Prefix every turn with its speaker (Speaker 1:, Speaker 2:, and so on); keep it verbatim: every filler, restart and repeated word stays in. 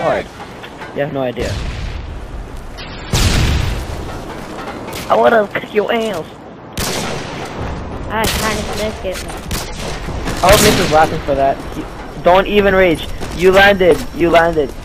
Speaker 1: hard. You have no idea. I wanna kick your ass.
Speaker 2: I kind of missed it.
Speaker 1: I hope Miss is laughing for that. Don't even rage. You landed. You landed.